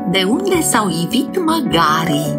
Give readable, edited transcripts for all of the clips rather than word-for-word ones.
De unde s-au ivit măgarii?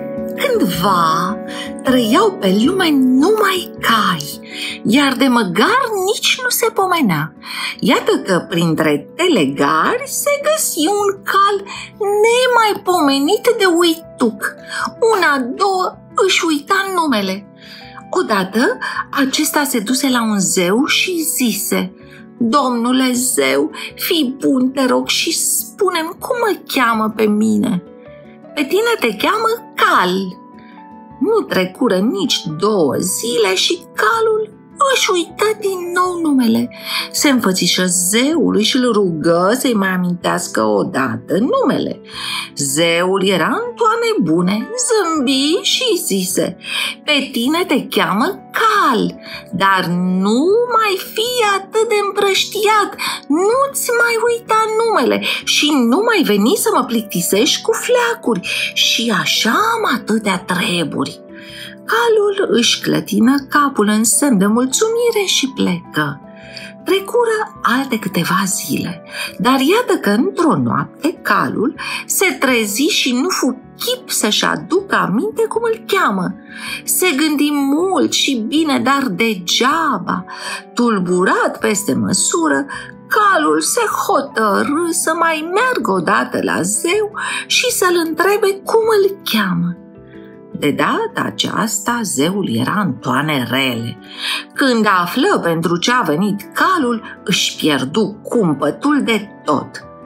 Cândva trăiau pe lume numai cai, iar de măgar nici nu se pomenea. Iată că printre telegari se găsi un cal nemaipomenit de uituc. Una, două, își uita numele. Odată acesta se duse la un zeu și zise: „Domnule zeu, fii bun, te rog, și spune-mi cum mă cheamă pe mine." „Pe tine te cheamă Cal." Nu trecură nici 2 zile și calul își uită din nou numele. Se înfățișă zeului și îl rugă să-i mai amintească odată numele. Zeul era în toane bune, zâmbi și zise: „Pe tine te cheamă Cal, dar nu mai fi atât de împrăștiat, nu-ți mai uita numele și nu mai veni să mă plictisești cu fleacuri, și așa am atâtea treburi." Calul își clătină capul în semn de mulțumire și plecă. Trecură alte câteva zile, dar iată că într-o noapte calul se trezi și nu fu chip să-și aducă aminte cum îl cheamă. Se gândi mult și bine, dar degeaba. Tulburat peste măsură, calul se hotărâ să mai meargă odată la zeu și să-l întrebe cum îl cheamă. De data aceasta, zeul era în toane rele. Când află pentru ce a venit calul, își pierdu cumpătul de tot.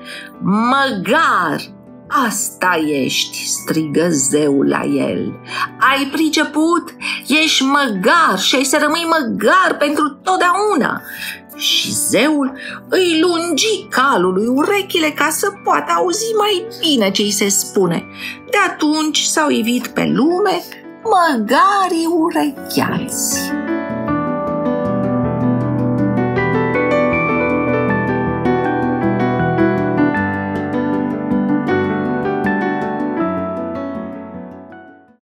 „Măgar, asta ești!" strigă zeul la el. „Ai priceput? Ești măgar și ai să rămâi măgar pentru totdeauna." Și zeul îi lungi calului urechile ca să poată auzi mai bine ce-i se spune. De atunci s-au ivit pe lume măgarii urecheați.